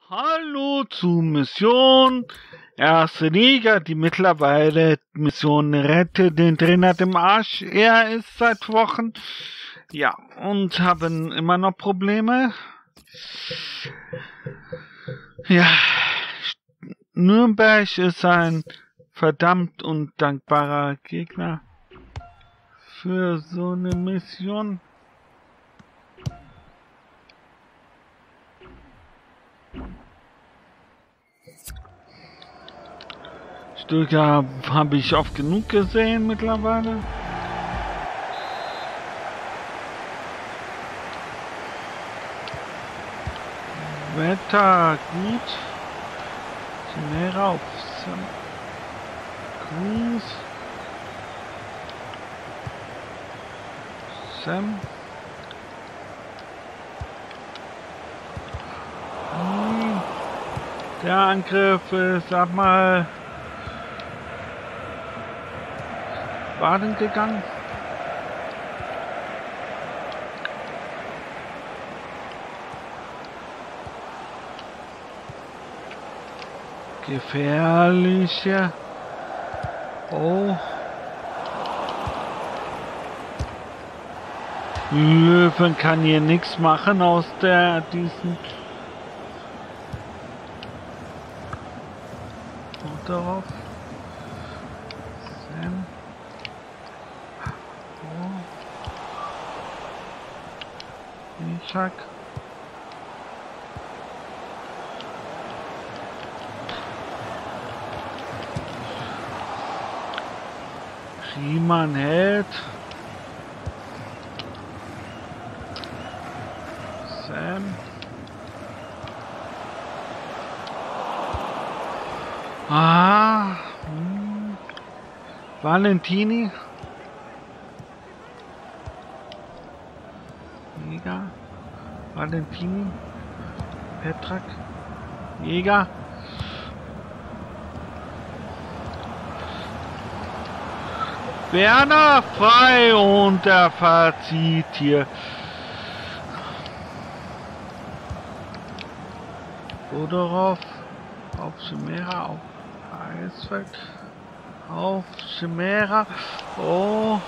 Hallo zu Mission Erste Liga, die mittlerweile Mission Rette den Trainer dem Arsch er ist seit Wochen. Ja, und haben immer noch Probleme. Ja, Nürnberg ist ein verdammt undankbarer Gegner für so eine Mission. Stuttgart habe ich oft genug gesehen mittlerweile. Wetter gut. Schnell rauf. Cruz. Sam. Der Angriff ist, sag mal, baden gegangen. Gefährlicher. Oh. Löwen kann hier nichts machen aus diesen. Und darauf. Sam. Oh. Ishak. Riemann hält. Sam. Valentini. Jäger. Valentini. Petrak. Jäger. Werner frei und er verzieht hier. Bodorov auf Chimera, auf Eisfeld, auf Chimera. Oh.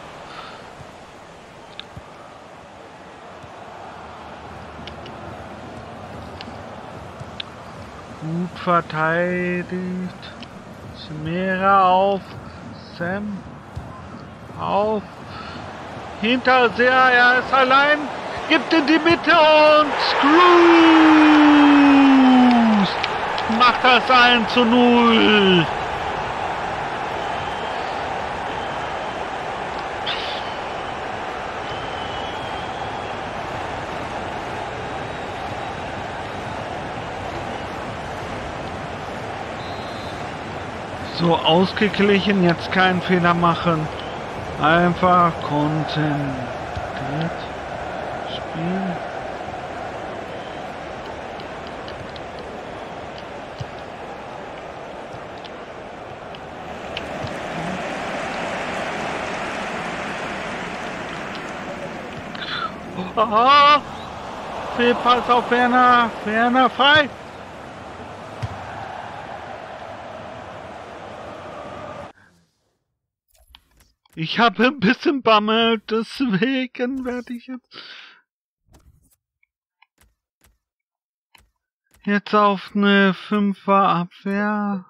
Gut verteidigt. Chimera auf Sam. Auf. Hinter sehr, er ist allein. Gibt in die Mitte und Screws macht das 1:0. So ausgeglichen, jetzt keinen Fehler machen. Einfach konzentriert spielen. Oh, Fehlpass auf Werner. Werner frei. Ich habe ein bisschen Bammel, deswegen werde ich jetzt auf eine 5er Abwehr.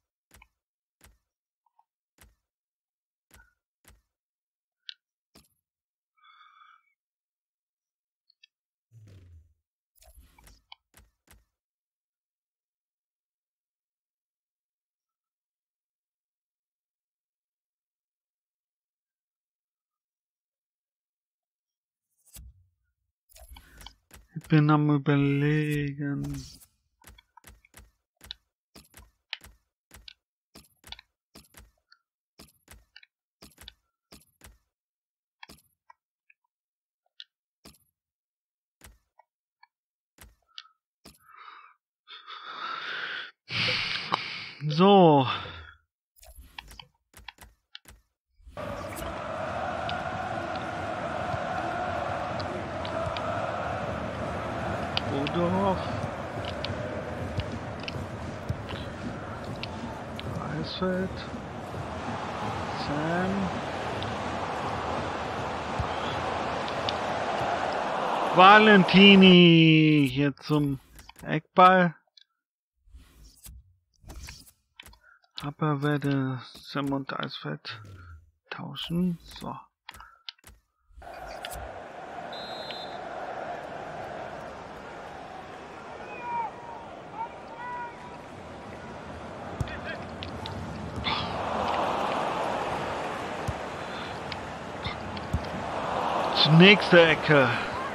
Ich bin am Überlegen. So. Bodorov. Ausfeld. Sam. Valentini hier zum Eckball. Aber werde Sam und Eisfeld tauschen. So. Nächste Ecke.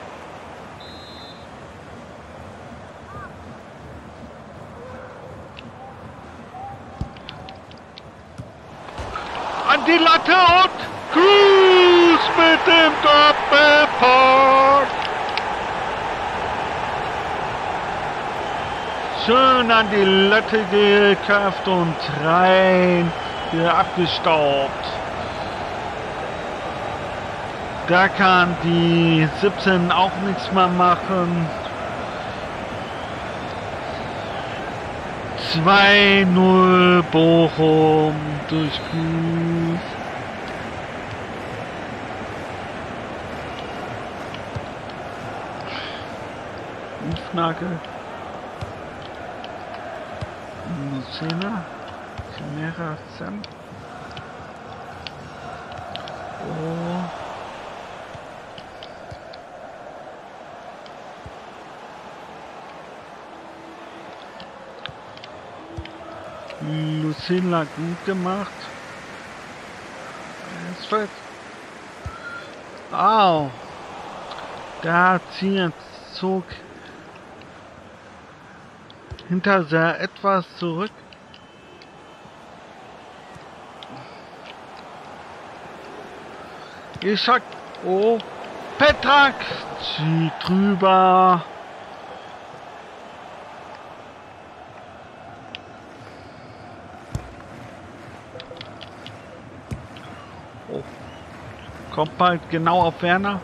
An die Latte und Cruz mit dem Doppelpack. Schön an die Latte geköpft und rein wieder abgestaubt. Da kann die 17 auch nichts mehr machen. 2-0 Bochum durch Cruz. Nagel. Lucena. Chimera Sam. Oh. Lucilla gut gemacht. Es fällt. Au. Der zog hinter sehr etwas zurück. Ich sag, oh, Petrak zieht drüber. Oh. Kommt bald genau auf Werner.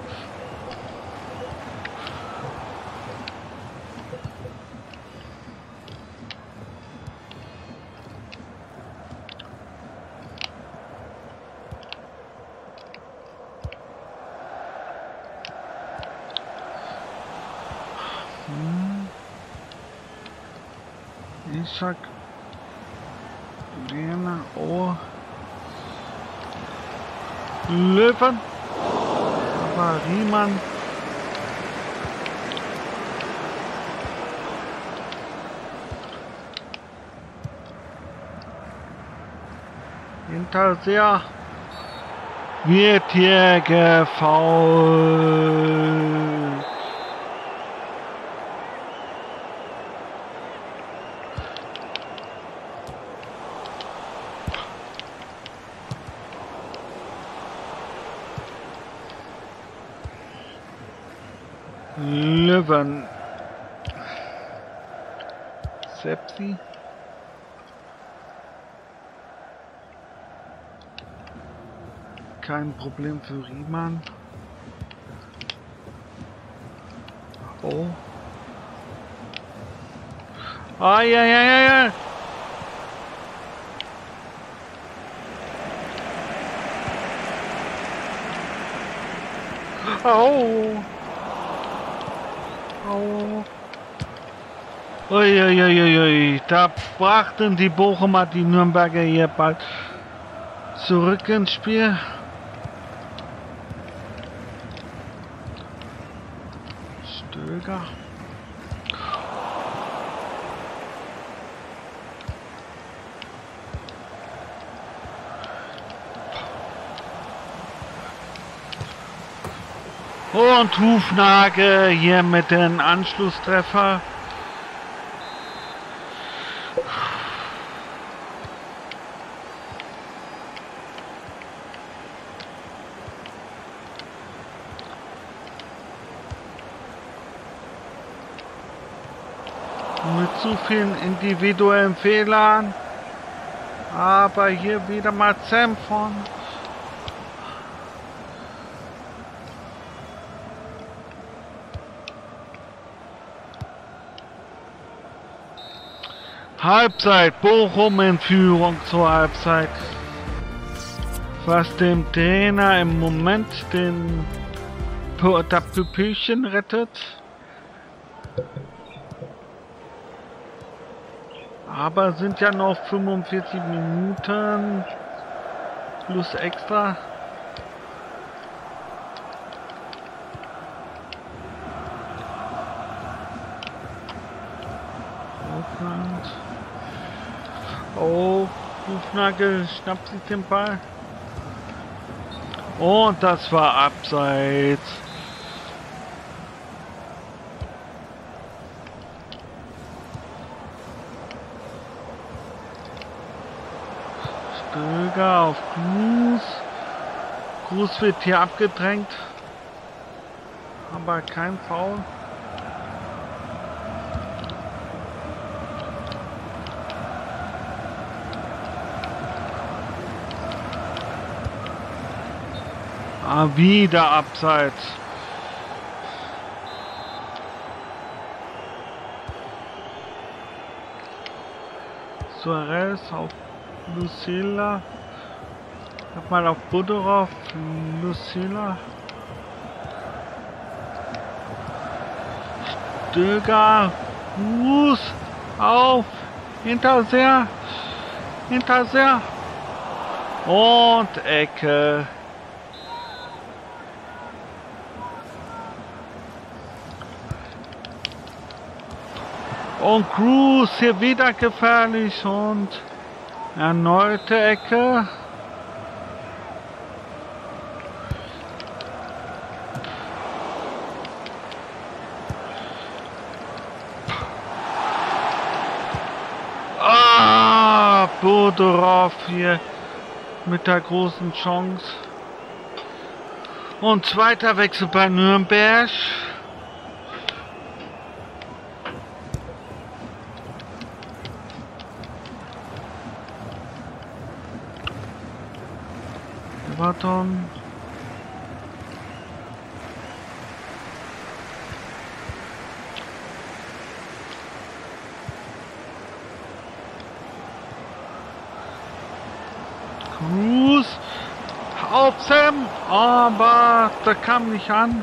Ishak, Werner, oh, Löwen, aber Riemann, Hinterseher wird hier gefoult. Löwen. Sepsi. Kein Problem für Riemann. Oh. Ah, ja. Oh. Oh. Uiuiuiui, da brachten die Bochumer die Nürnberger hier bald zurück ins Spiel. Stöger. Und Hufnagel hier mit dem Anschlusstreffer. Mit zu vielen individuellen Fehlern. Aber hier wieder mal Sam von. Halbzeit. Bochum in Führung zur Halbzeit. Was dem Trainer im Moment das Püppchen rettet. Aber sind ja noch 45 Minuten plus extra. Oh, Hufnagel schnappt sich den Ball. Und das war abseits. Stöger auf Cruz. Cruz wird hier abgedrängt. Aber kein Foul. Wieder abseits. Suarez auf Lucilla. Nochmal auf Budorov. Lucilla. Stöger. Fuß auf. Hinterseher. Hinterseher. Und Ecke. Und Cruz hier wieder gefährlich und erneute Ecke. Budorov hier mit der großen Chance. Und zweiter Wechsel bei Nürnberg. Everton. Cruz auf Sam, aber da kam nicht an.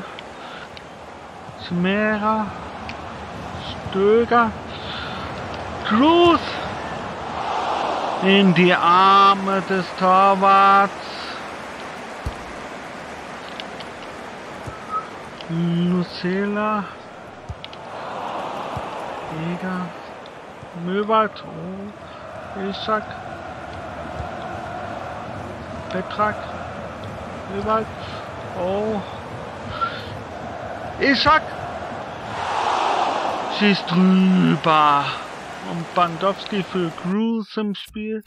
Smera, Stöger, Cruz in die Arme des Torwarts. Lucilla, Jäger, Möbert, oh, Ishak, Petrak, Möbert, oh, Ishak, schießt drüber und Bandowski für Cruz im Spiel.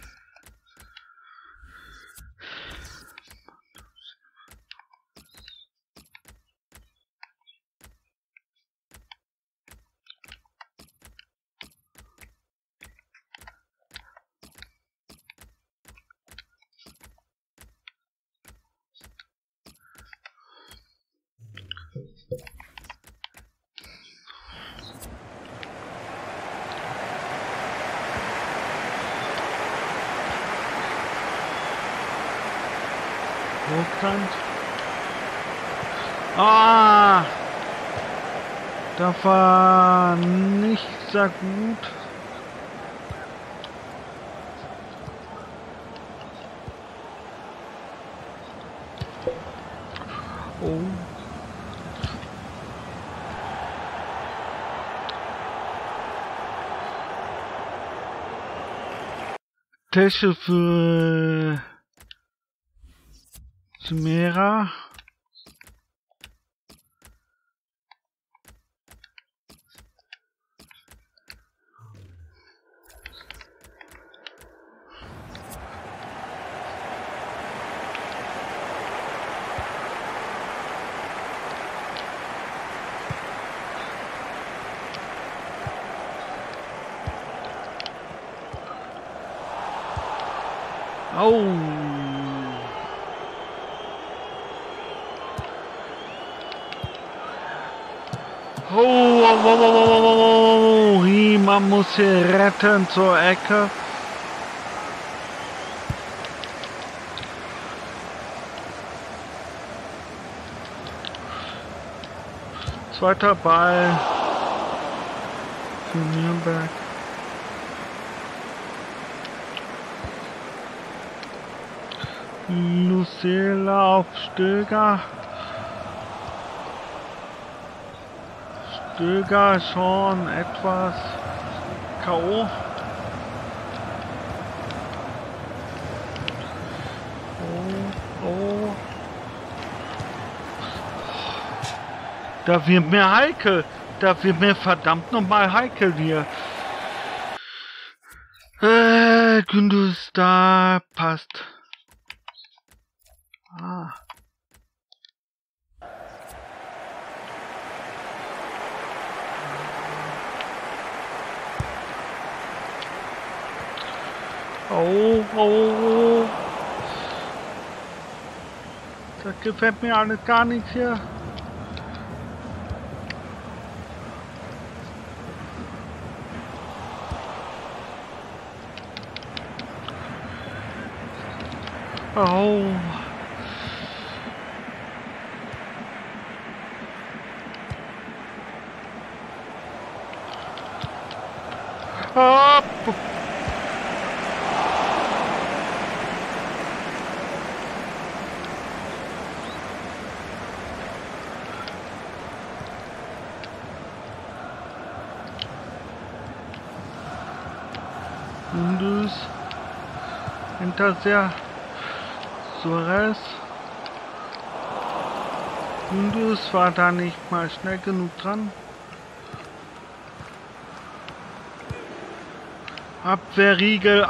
Hochkant. Da war nicht sehr gut. Oh. Tasche für Smera. Oh. Oh, Riemann muss hier retten zur Ecke. Zweiter Ball für Nürnberg. Lucela auf Stöger. Stöger schon etwas K.O. Oh. Da wird mir heikel. Da wird mir verdammt nochmal heikel hier. Gündüz, da passt. Ah. Oh. Das gefällt mir alles gar nicht hier. Oh. Hopp. Gündüz. Hinterseher. Suarez. Gündüz war da nicht mal schnell genug dran. Abwehrriegel.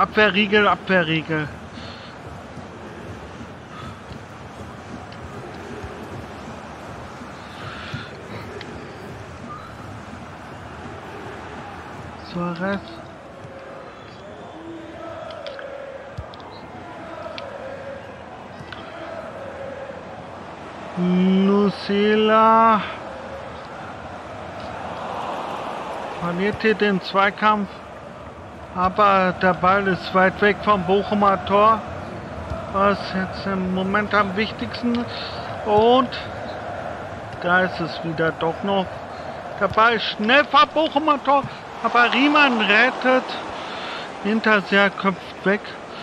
Suarez. Lucela verliert hier den Zweikampf, aber der Ball ist weit weg vom Bochumer Tor, was jetzt im Moment am wichtigsten ist. Und da ist es wieder doch noch. Der Ball ist schnell vom Bochumer Tor, aber Riemann rettet. Hinterseher köpft weg.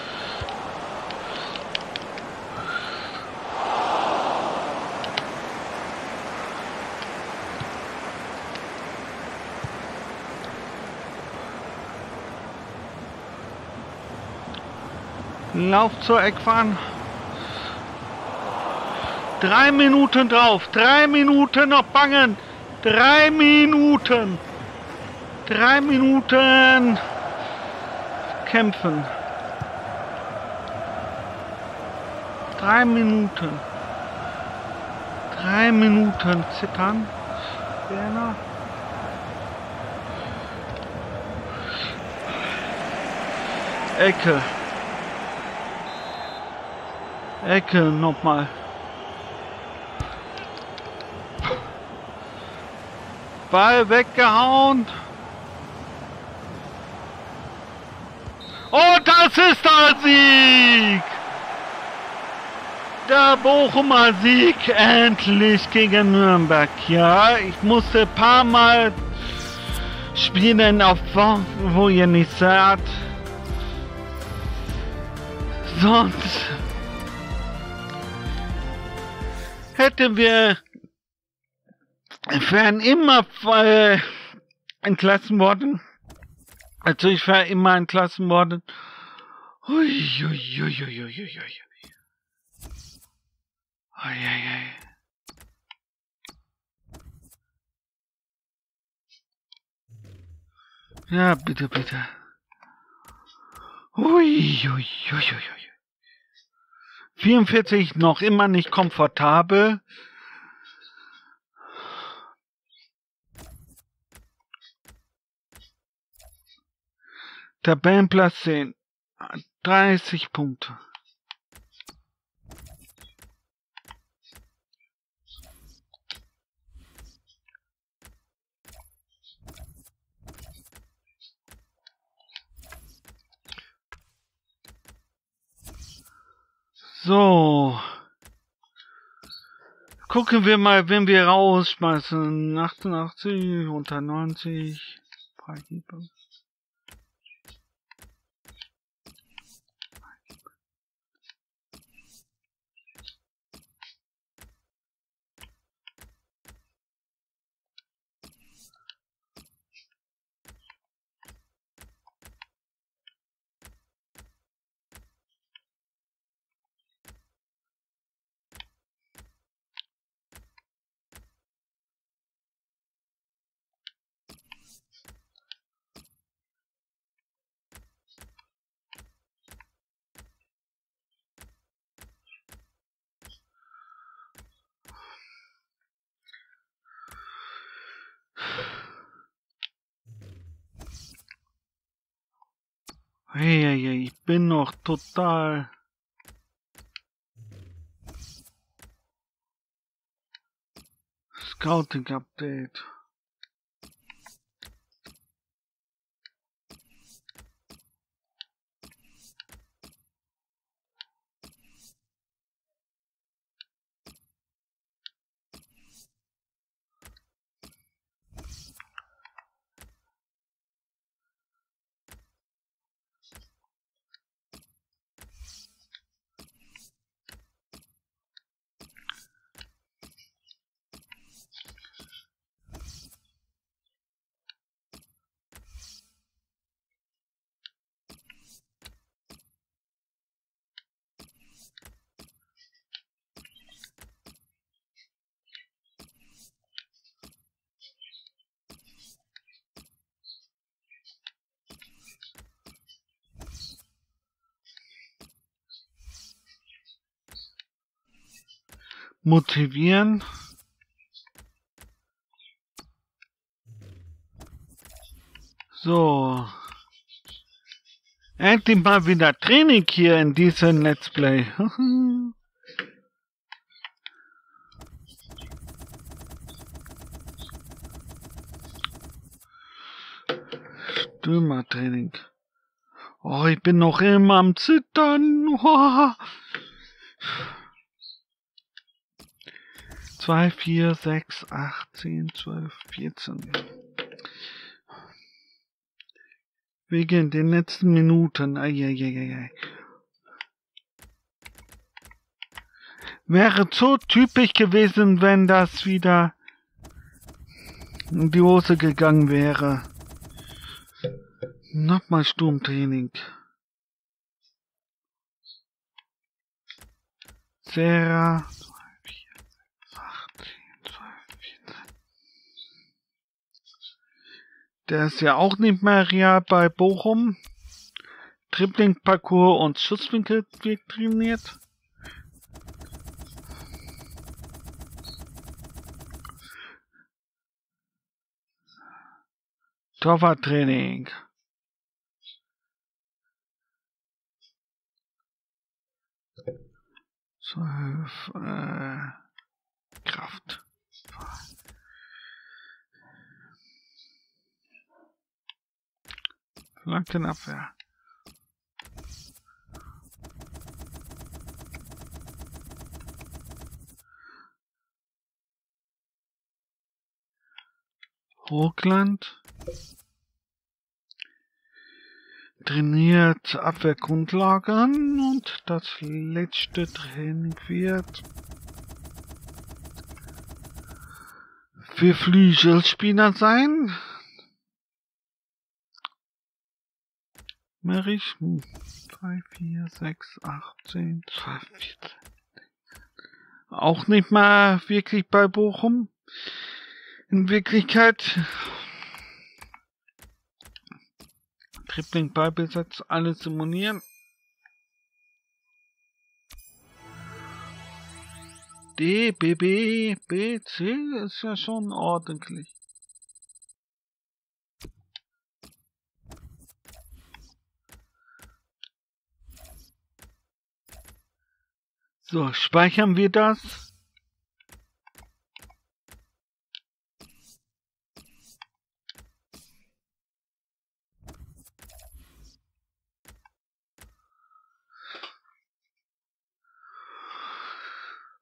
Lauf zur Eckfahne. 3 Minuten drauf. 3 Minuten noch bangen. 3 Minuten. 3 Minuten kämpfen. 3 Minuten. 3 Minuten zittern. Werner. Ecke nochmal. Ball weggehauen. Und das ist der Sieg! Der Bochumer Sieg endlich gegen Nürnberg. Ja, ich musste ein paar Mal spielen, auf wo ihr nicht seid. Sonst hätten wir wären immer entlassen worden. Also ich wäre immer entlassen worden. Ja, bitte. 44 noch immer nicht komfortabel. Tabellenplatz 10. 30 Punkte. So. Gucken wir mal, wenn wir rausschmeißen. 88, unter 90. Freigeber. Hey, ich bin noch total... Scouting Update. Motivieren. So. Endlich mal wieder Training hier in diesem Let's Play. Stürmertraining. Oh, ich bin noch immer am Zittern. 2, 4, 6, 8, 10, 12, 14. Wegen den letzten Minuten. Eieieiei. Wäre so typisch gewesen, wenn das wieder in die Hose gegangen wäre. Nochmal Sturmtraining. Sarah. 2, 4, 6, 8, 10, 12, 14. Der ist ja auch nicht mehr real bei Bochum. Dribbling-Parcours und Schusswinkel wird trainiert. Torwarttraining. 12, Kraft. Flankenabwehr. Hochland. Trainiert Abwehrgrundlagen und das letzte Training wird für Flügelspieler sein. Merich 3, 4, 6, 8, 10, 12, 14. Auch nicht mal wirklich bei Bochum. In Wirklichkeit Dribbling, Ballbesitz, alles simulieren. D, B, B, B, C ist ja schon ordentlich. So, speichern wir das.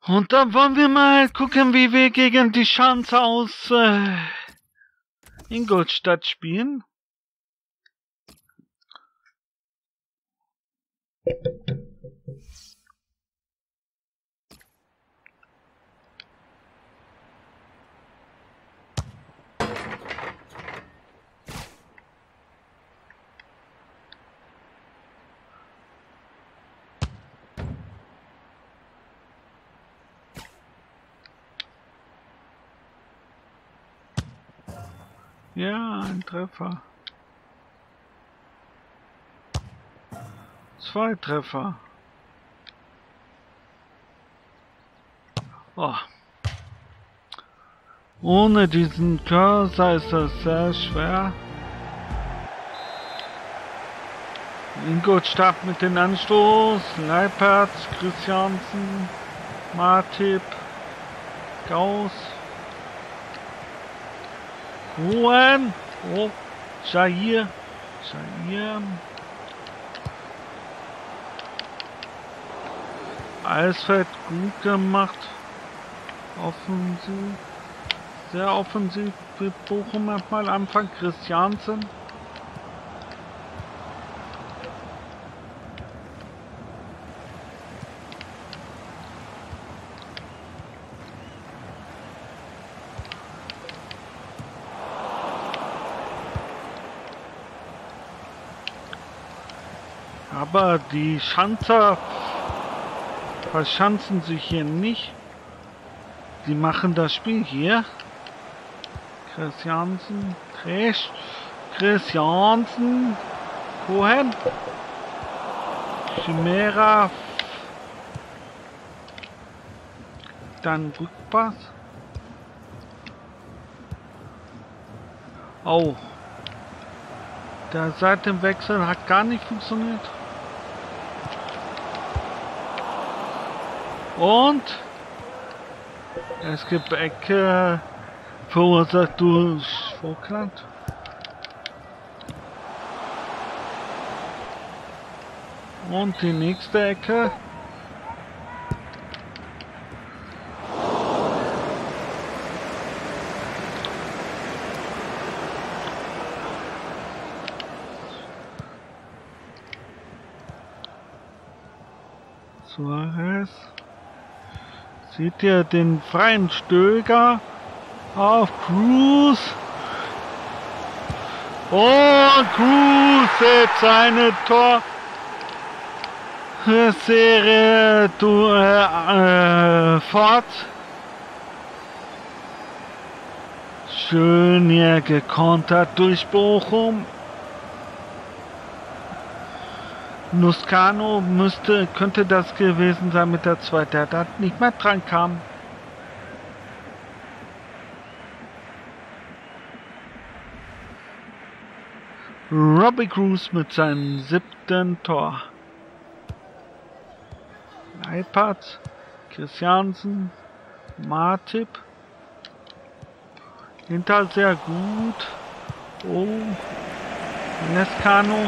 Und dann wollen wir mal gucken, wie wir gegen die Chance aus Ingolstadt spielen. Ja, ein Treffer. 2 Treffer. Oh. Ohne diesen Cursor ist das sehr schwer. Ingolstadt mit dem Anstoß. Leipertz, Christiansen, Martip, Gauss. Ruhen! Oh, Jair. Eisfeld gut gemacht. Offensiv. Sehr offensiv. Für Bochum mal Anfang. Christiansen. Aber die Schanzer verschanzen sich hier nicht. Sie machen das Spiel hier. Christiansen, Christiansen, Cohen, Chimera, dann Rückpass. Oh, der Seitenwechsel hat gar nicht funktioniert. Und es gibt Ecke verursacht durch Vogtland. Und die nächste Ecke. Suarez. Seht ihr den freien Stöger auf Cruz? Und Cruz setzt seine Torserie fort. Schön hier gekontert durch Bochum. Nuscano könnte das gewesen sein mit der zweiten, der da nicht mehr dran kam. Robbie Cruz mit seinem 7. Tor. Leipertz, Christiansen, Martip. Hinter sehr gut. Oh, Nescano.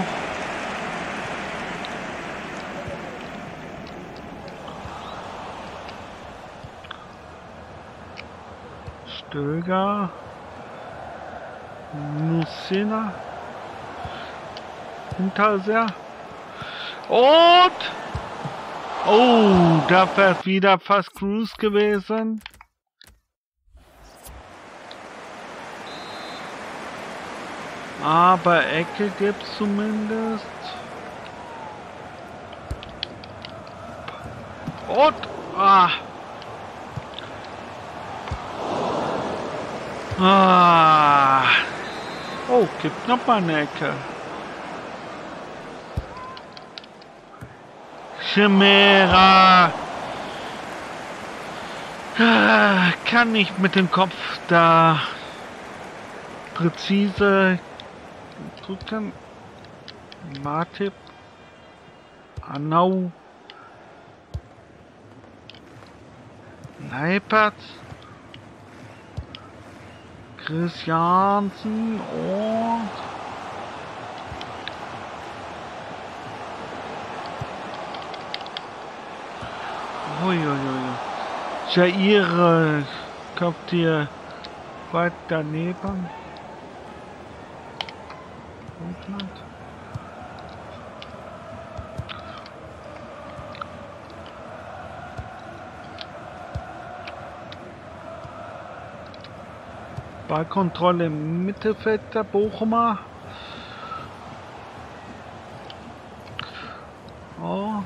Stöger, Nucina, Hinterseher und oh, da wäre wieder fast Cruz gewesen. Aber Ecke gibt's zumindest. Und oh, gibt noch mal eine Ecke. Chimera kann nicht mit dem Kopf da präzise drücken. Martip, Anau, Leipertz, Christiansen und uiuiui. Jair kommt hier weit daneben. Russland. Ballkontrolle im Mittelfeld der Bochumer. Oh.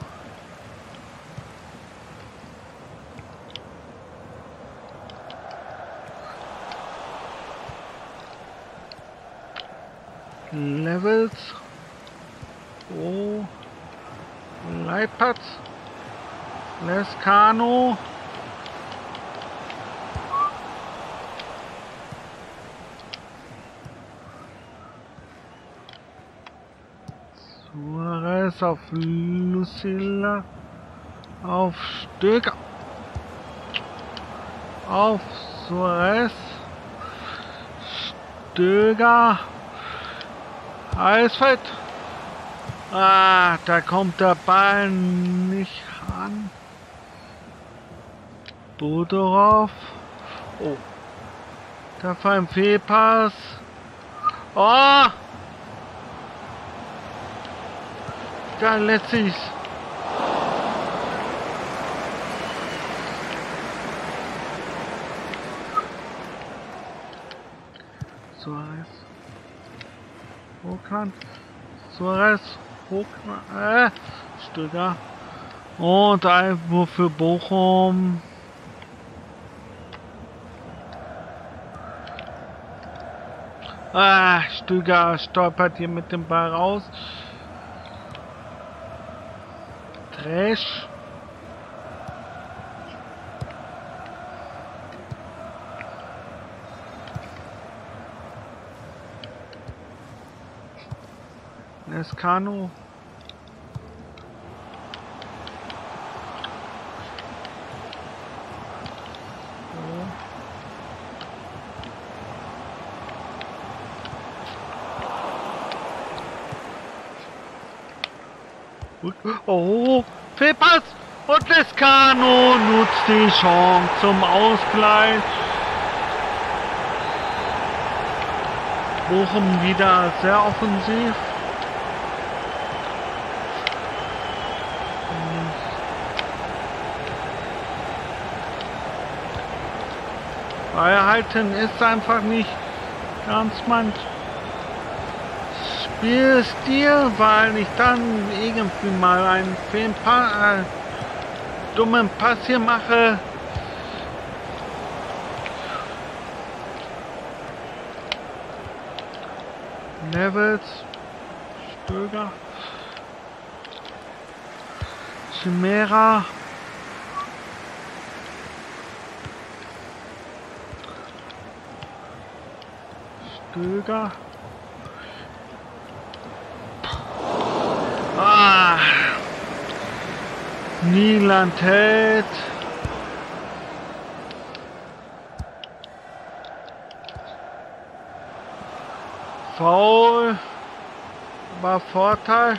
Levels. Oh. Leipatz. Lescano. Suarez auf Lucilla. Auf Stöger. Auf Suarez. Stöger. Eisfeld. Ah, da kommt der Ball nicht an. Budorov. Oh. Da war ein Fehlpass. Oh! Da letztlich. Suarez. Hochkant. Suarez. Hochkant. Stöger. Und Einwurf für Bochum. Ah, Stöger stolpert hier mit dem Ball raus. Trash. Lescano. Oh, Fehlpass und Lescano nutzt die Chance zum Ausgleich. Bochum wieder sehr offensiv. Halten ist einfach nicht ganz mein Spielstil, weil ich dann irgendwie mal einen dummen Pass hier mache. Levels, Stöger, Chimera. Stöger. Ah. Nieland hält. Foul. War Vorteil.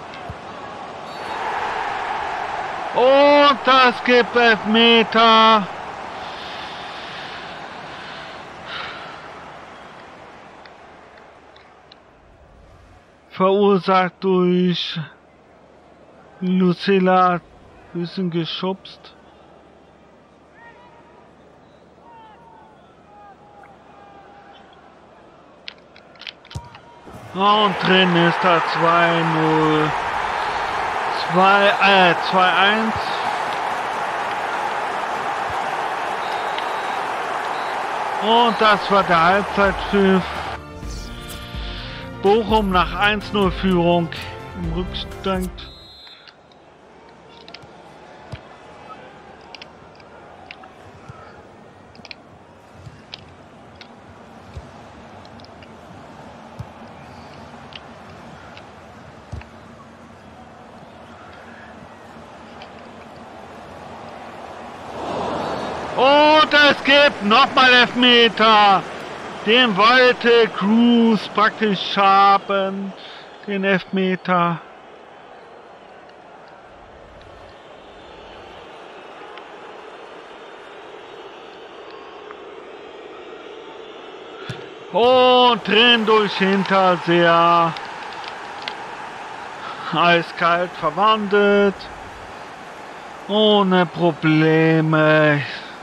Und das gibt Elfmeter. Verursacht durch Lucilla, bisschen geschubst. Und drin ist da 2-0. 2-1. Und das war der Halbzeitpfiff. Bochum nach 1-0 Führung im Rückstand. Und es gibt nochmal Elfmeter. Den wollte Cruz praktisch haben, den Elfmeter. Und drin durch Hinterseher. Eiskalt verwandelt. Ohne Probleme.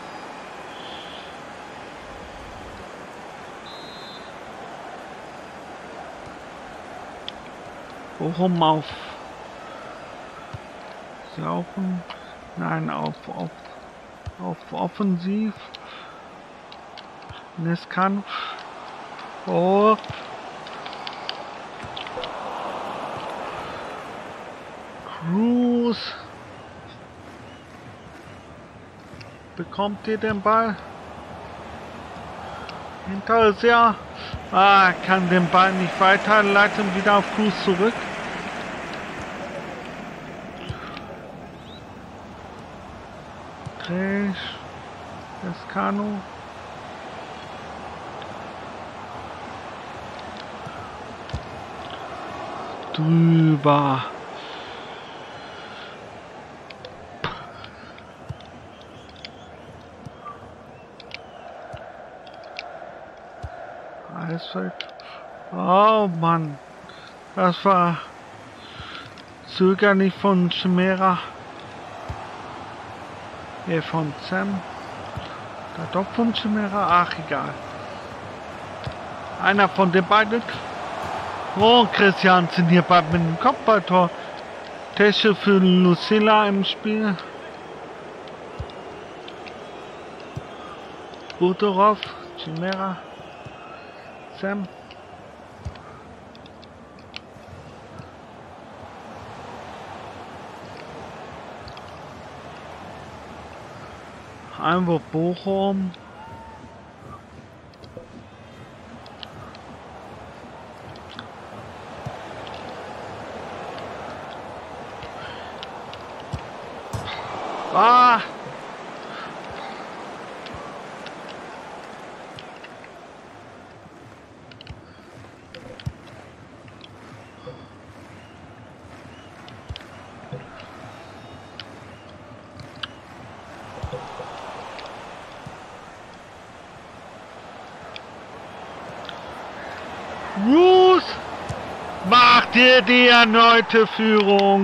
Worum auf? Sie laufen? Nein, auf offensiv. Es kann. Oh. Cruz. Bekommt ihr den Ball? Hinterseher. Kann den Ball nicht weiterleiten. Wieder auf Cruz zurück. Escano. Drüber. Eisfeld. Oh Mann. Das war zögerlich von Chimera. Von Sam. Da doch von Chimera. Ach, egal. Einer von den beiden. Oh, Christiansen hier bald mit dem Kopfballtor. Tesche für Lucilla im Spiel. Budorov, Chimera, Sam. Einwurf Bochum. Cruz macht dir die erneute Führung.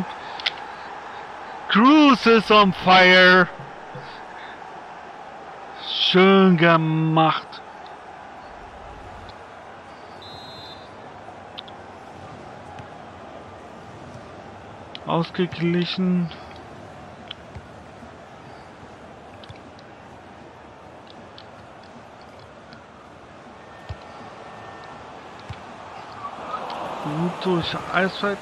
Cruz ist on fire. Schön gemacht. Ausgeglichen. Gut durch Eisfeld.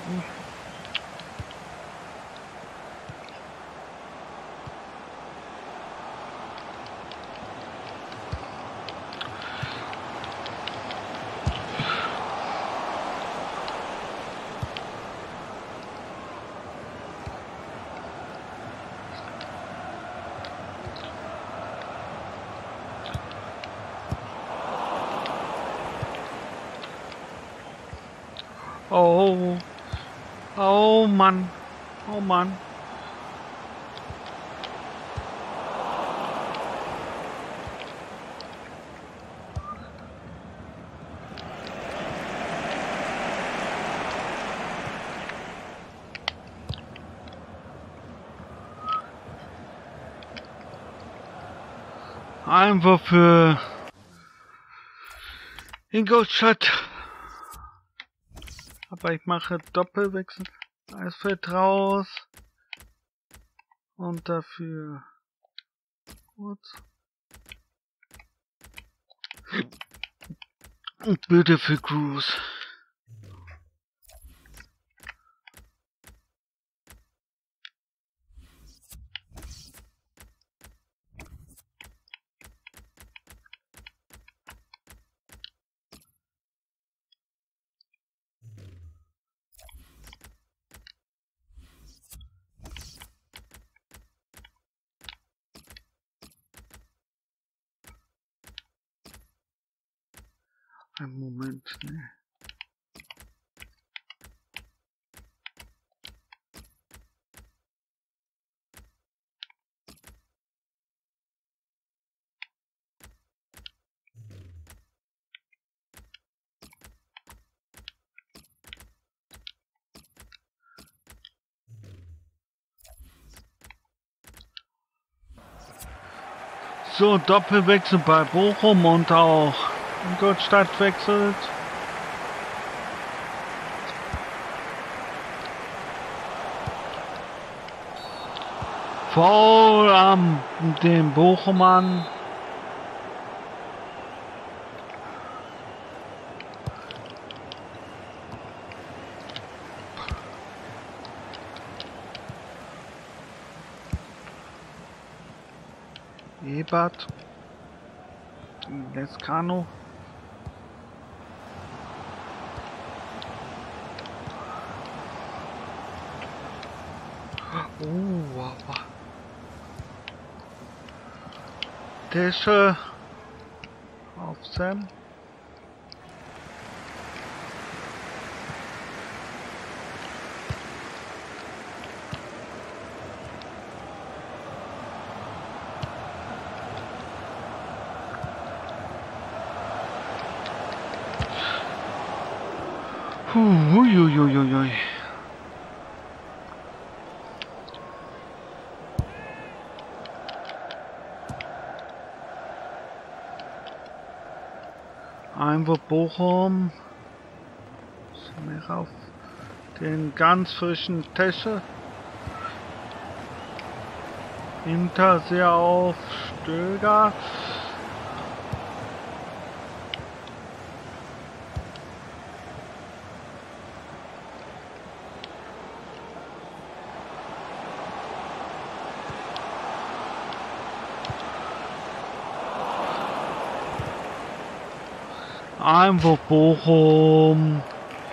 Oh. Oh Mann. Oh Mann. Einfach für Ingolstadt. Aber ich mache Doppelwechsel. Eisfeld raus. Und dafür kurz. Und bitte für Cruz. Ein Moment, ne? So, Doppelwechsel bei Bochum und auch Ingolstadt wechselt. Foul am dem Bochumern. Ebert. Lescano. Wow. Tische auf Sam. Huiuiuiui. Einwurf Bochum. Mehr auf den ganz frischen Tesche. Hinter sehr auf Stöger. Einwurf Bochum.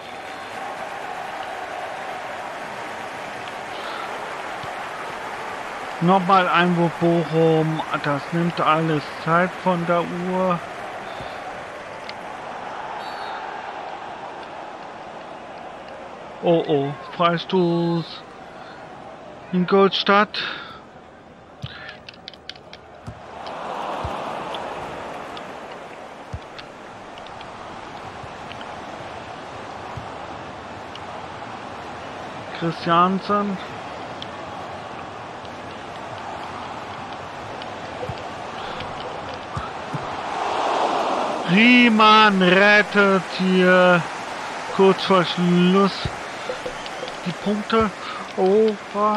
Nochmal Einwurf Bochum. Das nimmt alles Zeit von der Uhr. Oh, Freistoß. Ingolstadt. Christiansen. Riemann rettet hier kurz vor Schluss die Punkte. Oh,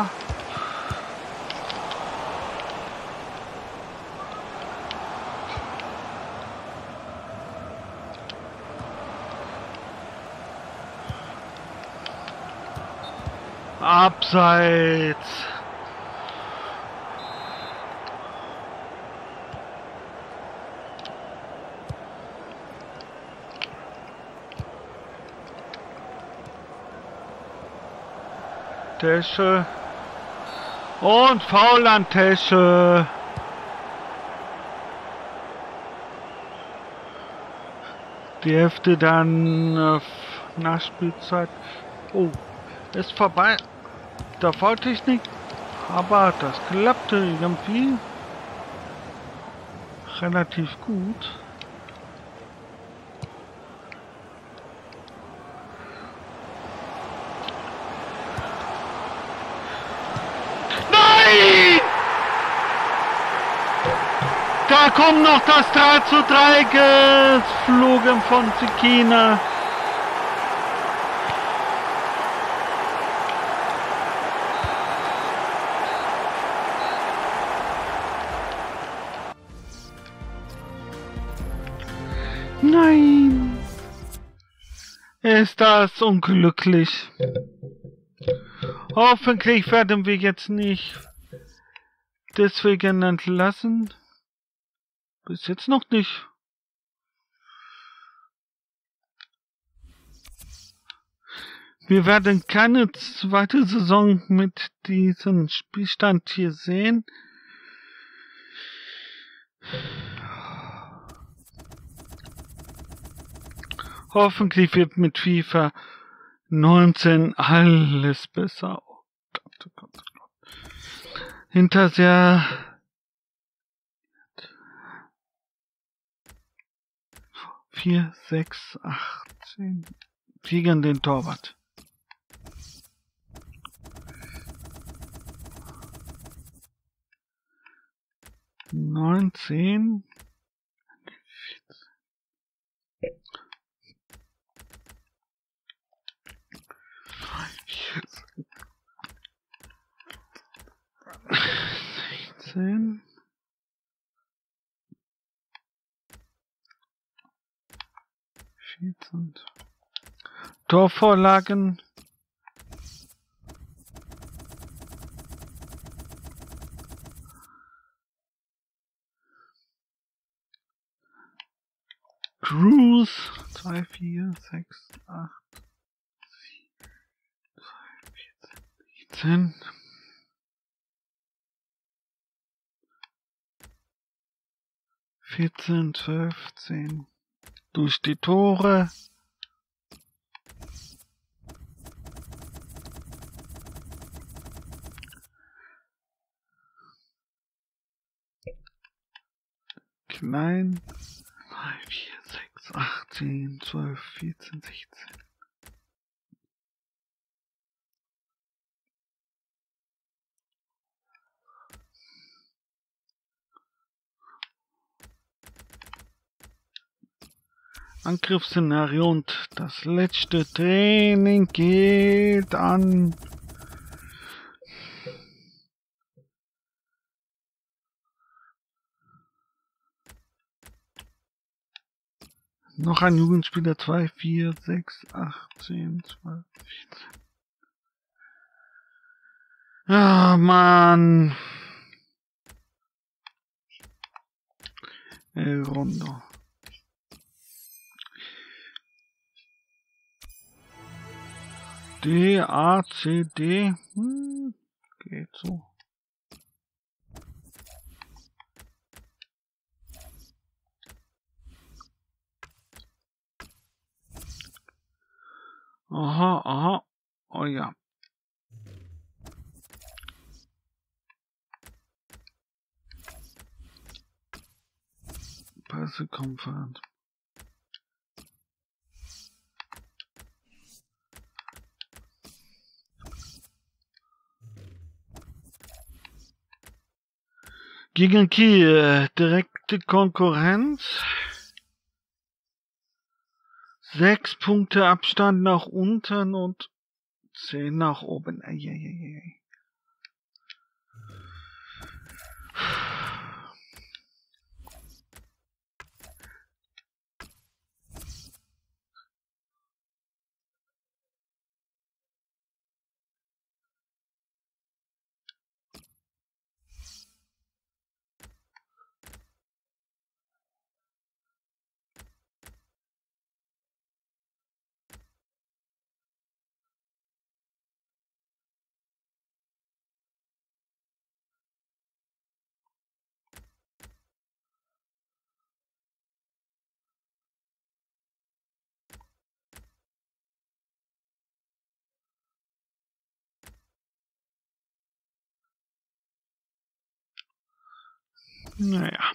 Abseits. Tesche. Und Foul an Tesche. Die Hälfte dann Nachspielzeit. Oh, ist vorbei. Da wollte ich nicht, aber das klappte irgendwie relativ gut. Nein! Da kommt noch das 3:3 geflogen von Zikina. Nein! Ist das unglücklich. Hoffentlich werden wir jetzt nicht deswegen entlassen. Bis jetzt noch nicht. Wir werden keine zweite Saison mit diesem Spielstand hier sehen. Hoffentlich wird mit FIFA 19 alles besser. Oh Gott, oh Gott, oh Gott. Hinterher 4, 6, 8, 10. Gegen den Torwart. 19. 16. 14. Torvorlagen. Cruise 2, 4, 6, 8, 7, 2, 14, 16. 14, 12, 10. Durch die Tore. Klein. 3, 4, 6, 8, 10, 12, 14, 16. Angriffsszenario und das letzte Training geht an noch ein Jugendspieler. 2, 4, 6, 8, 10, 12, 14. Ah, Mann. El Rondo. D, A, C, D. Geht so. Aha, aha. Oh ja. Pressekonferenz. Gegen Kiel, direkte Konkurrenz. 6 Punkte Abstand nach unten und 10 nach oben. Eieiei. Naja.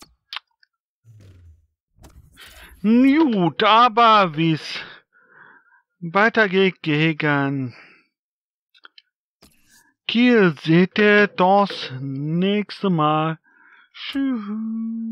Gut, aber wie's weitergeht gegen Kiel, seht ihr das nächste Mal. Tschüss.